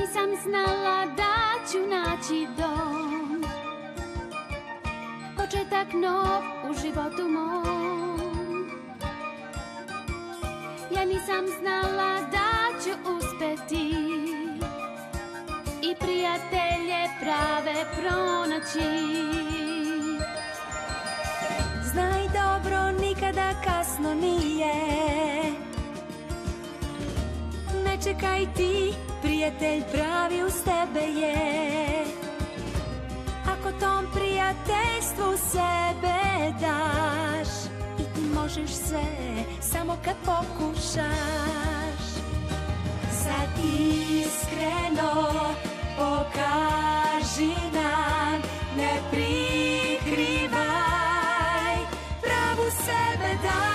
nisam znala da ću naći dom, početak nov u životu mom. Ja nisam znala da ću uspeti i prijatelje prave pronaći. Znaj dobro, nikada kasno nije. Ne čekaj ti, prijatelj pravi uz tebe je. Ako tom prijateljstvu sebe daš, i ti možeš sve, samo kad pokušaš. Sad iskreno pokaži nam, ne prikrivaj, pravu sebe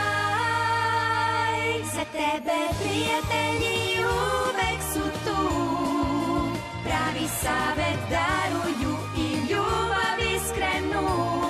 daj. Za tebe prijatelji uvek su tu, pravi savet daruju i ljubav iskrenu.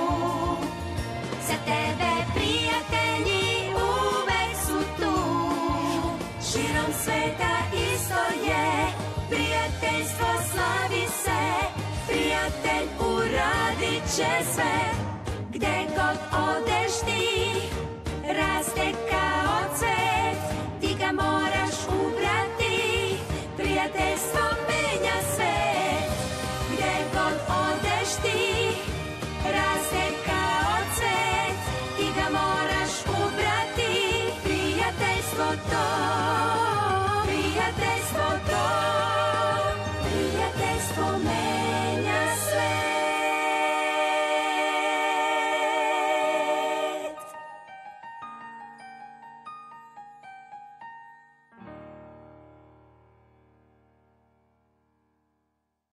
Za tebe prijatelji uvek su tu, širom sveta isto je, prijateljstvo slavi se, prijatelj uradit će sve. Gde god odeš ti, raste kao cvet, ti ga moraš ubrati, prijateljstvo menja svet. Gde god odeš ti, raste kao cvet, ti ga moraš ubrati, prijateljstvo to